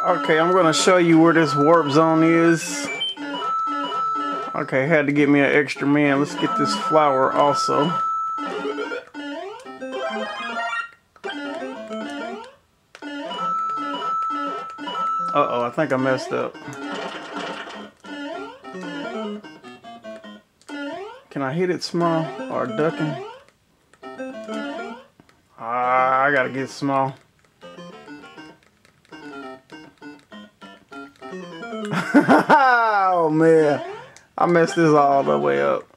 Okay, I'm gonna show you where this warp zone is. Okay, had to get me an extra man. Let's get this flower also. Uh-oh, I think I messed up. Can I hit it small or ducking? I gotta get small. Oh man, I messed this all the way up.